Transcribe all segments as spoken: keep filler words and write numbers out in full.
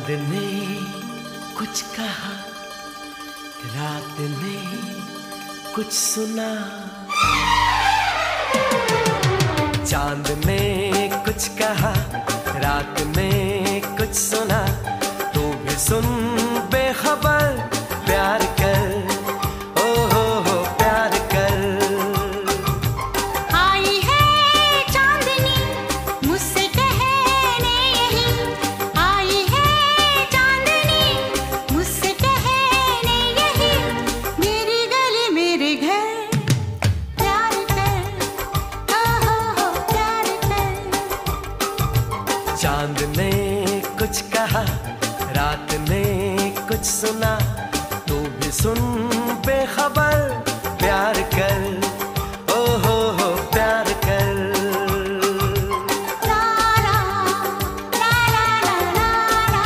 चांद ने कुछ कहा, रात ने कुछ सुना। चांद ने कुछ कहा, रात ने कुछ सुना। तू भी सुन बेखबर, प्यार कर, ओ हो हो प्यार कर। आई है चांदनी मुझसे कहने यही, आई है चांदनी मुझसे कहने यही। मेरी गली मेरे घर, प्यार कर, ओ हो हो प्यार कर। चांद ने कुछ कहा, रात ने कुछ सुना। तू भी सुन बेखबर, प्यार कर, ओ हो हो प्यार कर। ला ला ला ला ला ला।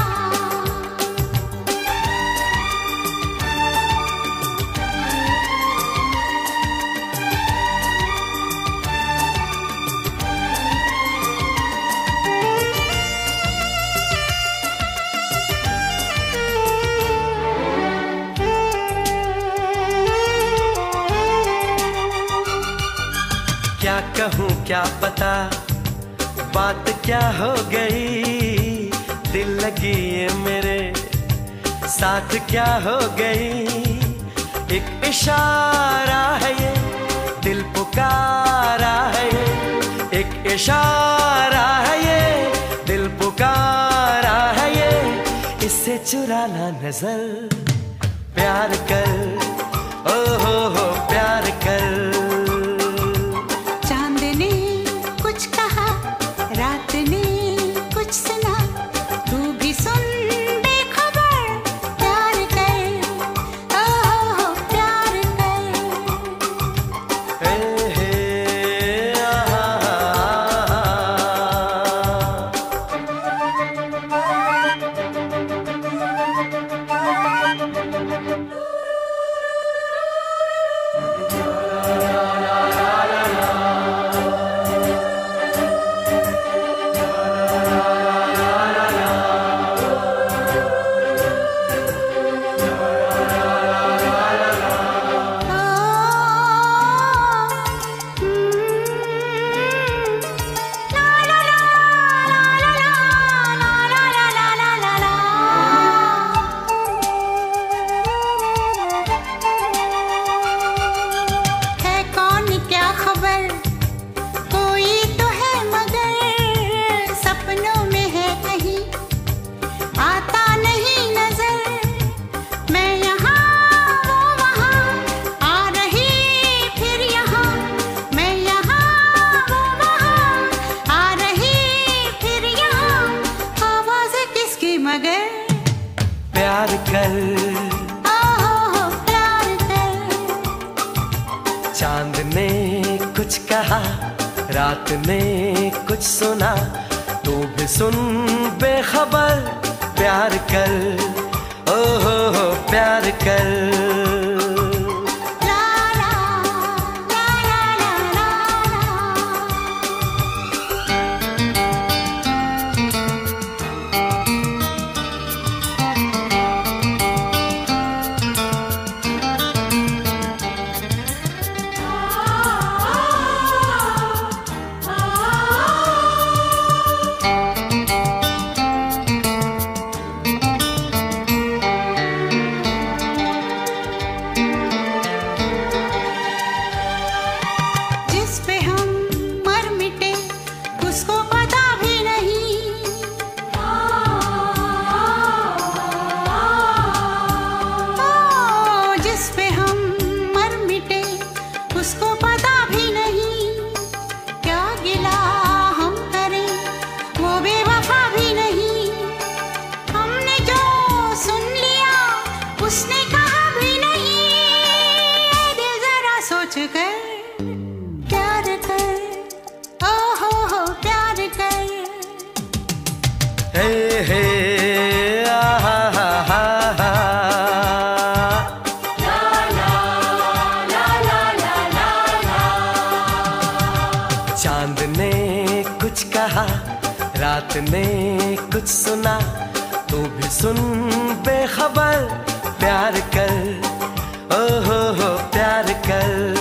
क्या कहूँ क्या पता, बात क्या हो गई। दिल लगी ये मेरे साथ क्या हो गई। एक इशारा है ये, दिल पुकारा है ये। एक इशारा है ये, दिल पुकारा है ये। इससे चुराना नजर, प्यार कर, ओ हो हो प्यार कर। कुछ कहा, रात ने कुछ सुना। तू भी सुन बेखबर, प्यार कर, ओ हो हो प्यार कर। हे हे आहा, प्यार कर, ओ हो हो प्यार कर। चांद ने कुछ कहा, रात ने कुछ सुना। तू भी सुन बेखबर, प्यार कर, ओ हो हो प्यार कर। उसको पता भी नहीं, क्या गिला हम करें, वो बेवफा भी नहीं। हमने जो सुन लिया, उसने कहा भी नहीं। दिल जरा सोच कर, प्यार कर, ओ हो हो प्यार कर। हे हे आहा हा हा हा। चांद ने कुछ कहा, रात ने कुछ सुना। तू भी सुन बेखबर, प्यार कर, ओ हो हो प्यार कर।